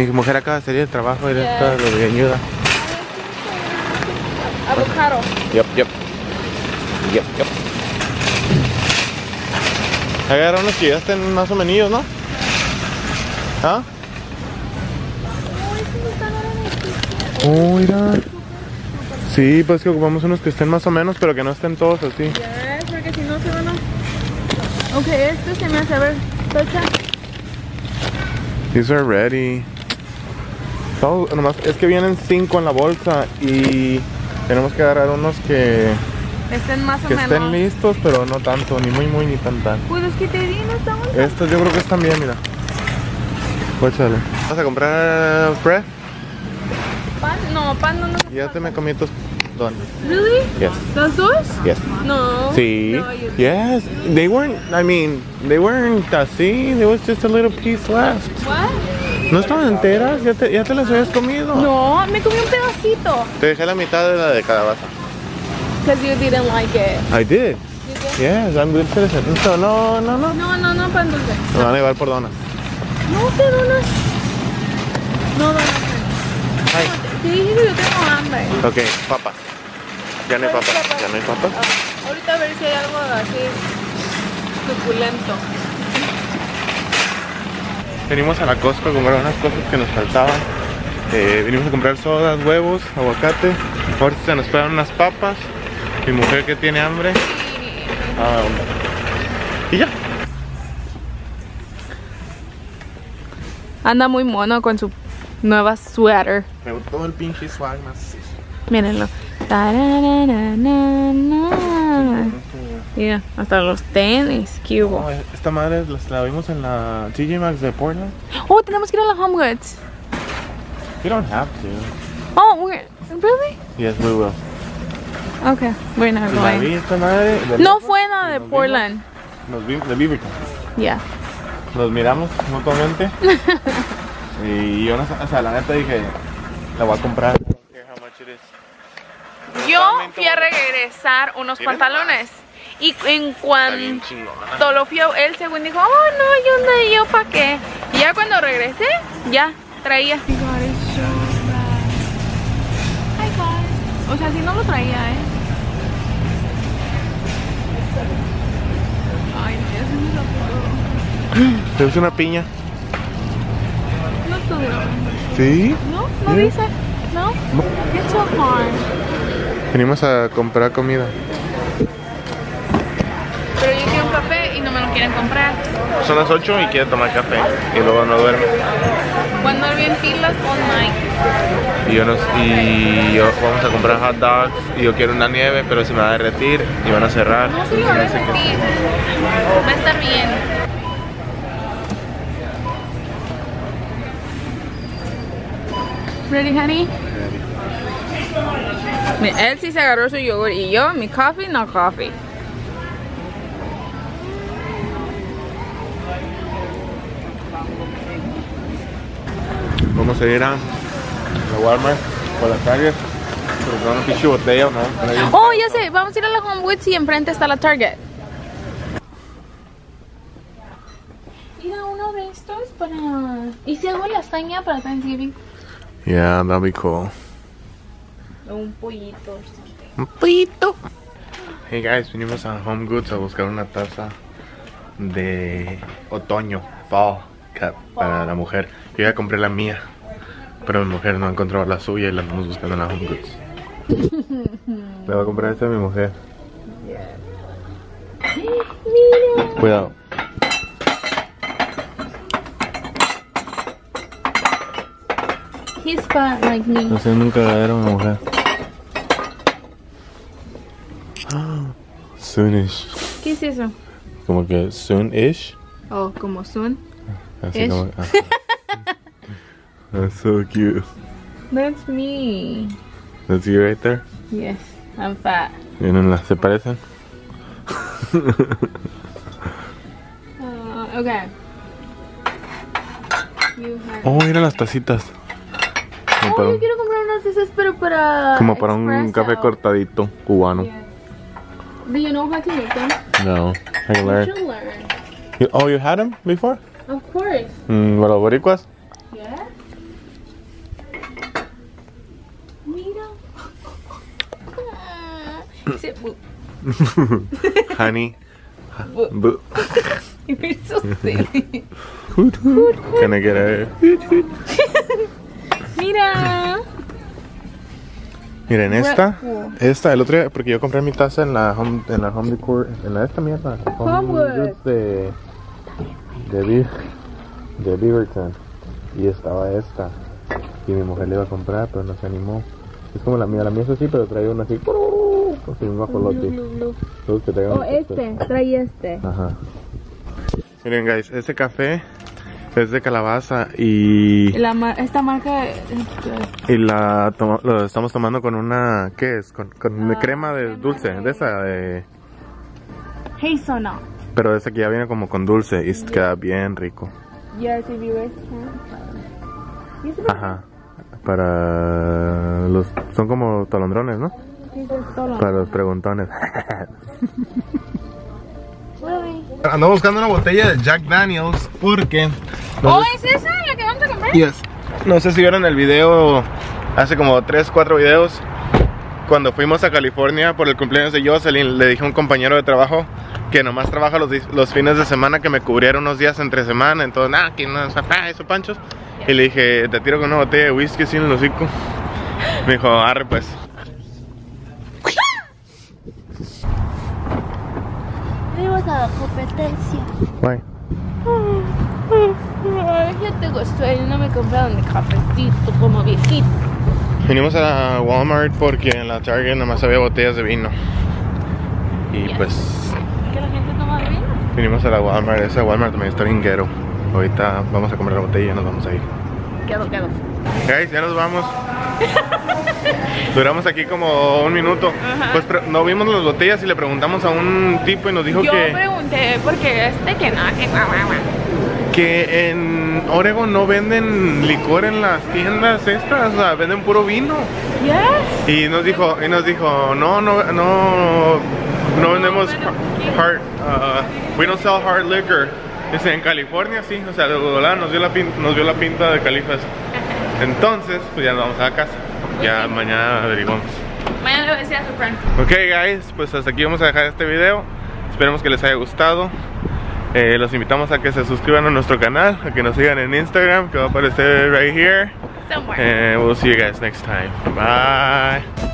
Mi mujer acaba de salir del trabajo y está de ayuda. Avocado. Yep. Agarra unos que ya estén más o menos, ¿no? ¿Ah? Oh, mira. Sí, pues que ocupamos unos que estén más o menos, pero que no estén todos así. Ya, porque si no se van a... Ok, esto se me hace, a ver, tocha. These are ready. Todo, nomás, es que vienen 5 en la bolsa y tenemos que agarrar unos que Estén más o menos. estén listos, pero no tanto, ni muy ni tan. Pues los que te di no estamos... Estos yo creo que están bien, mira. Pues sale. ¿Vas a comprar bread? ¿Pan? No, pan no. Ya te me comí tus donuts. Really? Yes. ¿Los dos? Yes. No. Sí. No, you... Yes. They weren't así. There was just a little piece left. What? ¿No estaban enteras? ¿Ya te las habías comido? No, me comí un pedacito. Te dejé la mitad de la de calabaza. Because you didn't like it. I did. You did? Yes, I'm good citizen. So, no. No, pan dulce. Me van a llevar por donas. No, te donas. No, donas. Ay. Te dije que yo tengo hambre. Ok, papas. Ya no hay papas. Ya no hay papas. Ahorita a ver si hay algo así suculento. Venimos a la Costco a comprar unas cosas que nos faltaban. Venimos a comprar sodas, huevos, aguacate. Ahorita se nos esperan unas papas. Mi mujer que tiene hambre. Y ya. Anda muy mono con su nueva sweater. Me gustó el pinche swag más. Mírenlo. Mira, hasta los tenis. ¿Qué hubo? Oh, esta madre la vimos en la TJ Maxx de Portland. Oh, tenemos que ir a la Home Goods. You don't have to. Oh, really? Yes, we will. Okay, we're not La vi going. esta madre. No fue nada de Portland. Nos vimos de Beaverton. Yeah. Nos miramos mutuamente. Y yo, o sea, la neta dije, la voy a comprar. Yo fui a regresar unos pantalones. Y en cuanto lo fui a él, según dijo, oh no, yo pa' qué. Y ya cuando regresé, ya traía. O sea, si no lo traía, Ay, no, ya se me lo pudo. Te puse una piña. No estuvieron. ¿Sí? No dice. No. It's so hard. Venimos a comprar comida. Pero yo quiero un café y no me lo quieren comprar. Son las 8 y quiere tomar café. Y luego no duerme. Cuando bien pilas all night. Y yo vamos a comprar hot dogs. Y yo quiero una nieve, pero se me va a derretir. Y van a cerrar. No se lo voy a sentir. Va a estar bien. Ready, honey? Él sí se agarró su yogur y yo, mi coffee, no coffee. Vamos a ir a la Walmart por la Target. Porque una pinche botella, ¿no? Oh, ya sé, vamos a ir a la Home Goods y enfrente está la Target. Mira, uno de estos para... ¿Y si hago lasaña para Thanksgiving? Yeah, that'd be cool. Un pollito. Un pollito. Hey guys, venimos a Home Goods a buscar una taza de otoño, fall cup para la mujer. Yo ya compré la mía, pero mi mujer no encontró la suya y la andamos buscando en la Home Goods. Le voy a comprar esta a mi mujer. Mira. Cuidado. He's fat like me. No sé, nunca era mi mujer. Soonish. ¿Qué es eso? Como que soon-ish. Oh, como soon. Así Ish. como. That's so cute. That's me. That's you right there. Yes, I'm fat. Miren, ¿se parecen? Okay. You have... Oh, mira las tacitas. Como para yo un, quiero comprar unas de esas, pero para... como para un espresso. café cortadito cubano. Yeah. Do you know how to make them? No, I can You learn. should learn. Oh, you had them before? Of course. ¿Los boricuas? Yeah. Mira. Say boo. Honey. Boo. You're so silly. Hoot, hoot. Can I get a hoot, hoot? Mira. Miren, esta, el otro día, porque yo compré mi taza en la Home Decor, en esta mierda, Home Goods de Beaverton, y estaba esta, y mi mujer le iba a comprar, pero no se animó. Es como la mía es así, pero trae una así, así un guajolote. Trae este. Ajá. Miren, guys, este café es de calabaza y esta marca y lo estamos tomando con una, ¿qué es? Con crema de dulce, de esa de Hazelnut. pero esa que ya viene como con dulce y queda bien rico. Ajá. Para los, son como tolondrones, ¿no? Para los preguntones. Ando buscando una botella de Jack Daniels porque... ¿es esa la que vamos a comprar? Yes. No sé si vieron el video hace como 3-4 videos. Cuando fuimos a California por el cumpleaños de Jocelyn, le dije a un compañero de trabajo que nomás trabaja los fines de semana, que me cubriera unos días entre semana. Entonces, nada, aquí no es eso, Panchos. Y le dije, te tiro con una botella de whisky sin el hocico. Me dijo, arre pues. Vamos a la competencia. Bye. Ya tengo sueño, no me compraron el cafecito como viejito. Vinimos a Walmart porque en la Target nomás había botellas de vino. Y pues... ¿Que la gente toma vino? Vinimos a la Walmart, esa Walmart también está bien guero. Ahorita vamos a comprar la botella y nos vamos a ir. Quedo. Guys, ya nos vamos. Duramos aquí como un minuto. Pues no vimos las botellas y le preguntamos a un tipo y nos dijo Yo pregunté porque que en Oregon no venden licor en las tiendas estas, o sea, venden puro vino. Yes. Y nos dijo, no vendemos hard, we don't sell hard liquor. Dice, en California sí, o sea, de volada nos dio la pinta de Califas. Entonces, pues ya nos vamos a la casa. Ya mañana averiguamos. Mañana le voy a decir a su friend. Ok, guys, pues hasta aquí vamos a dejar este video. Esperemos que les haya gustado. Los invitamos a que se suscriban a nuestro canal, a que nos sigan en Instagram, que va a aparecer right here. Somewhere. We'll see you guys next time. Bye.